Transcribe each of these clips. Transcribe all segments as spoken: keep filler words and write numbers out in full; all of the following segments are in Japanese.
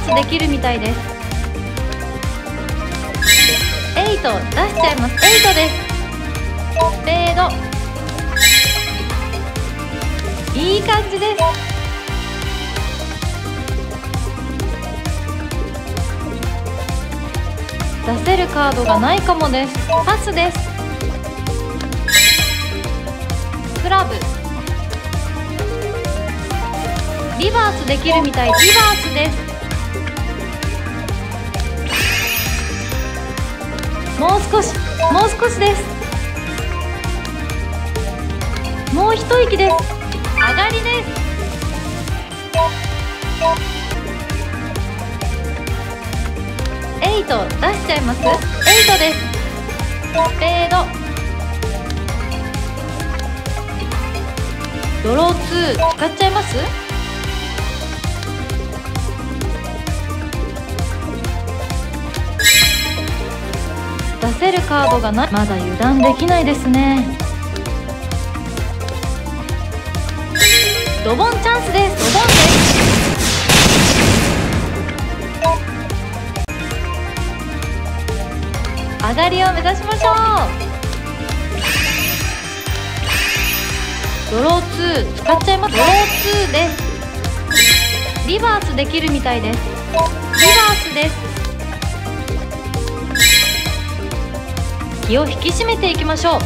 スできるみたいです。エイト出しちゃいます。エイトです。スペード。いい感じです。出せるカードがないかもです。パスです。クラブ。リバースできるみたい。リバースです。もう少し、もう少しです。もう一息です。上がりです。エイト出しちゃいます。エイトです。スペード。ドローツー使っちゃいます。出せるカードがない。まだ油断できないですね。ドボンチャンスです。ドボンです。上がりを目指しましょう。ドローツー使っちゃいます。ドローツーです。リバースできるみたいです。リバースです。気を引き締めていきましょう。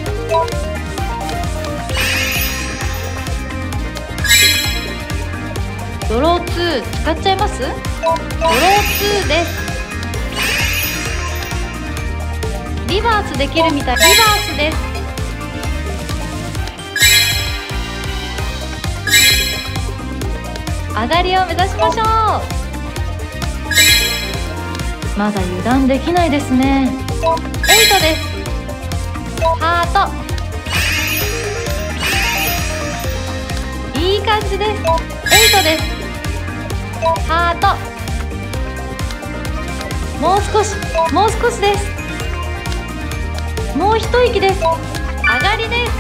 ドローツー使っちゃいます。ドローツーです。リバースできるみたい。リバースです。上がりを目指しましょう。まだ油断できないですね。エイトです。ハート。いい感じです。エイトです。ハート。もう少し、もう少しです。もう一息です。上がりです。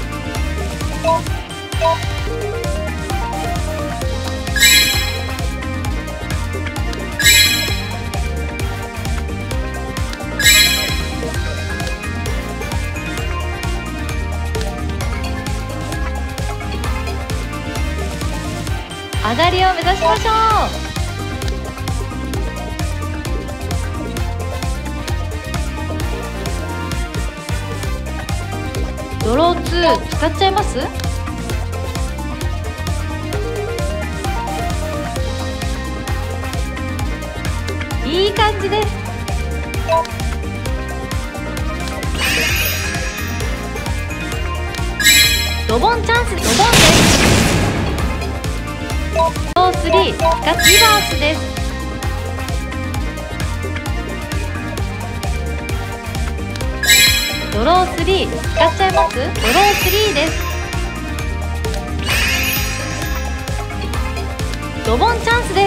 上がりを目指しましょう。ドローツー使っちゃいます。いい感じです。ドボンチャンス。ドボンです。ドロースリー使っリバースです。ドロースリー使っちゃいます。ドロースリーです。ドボンチャンスです。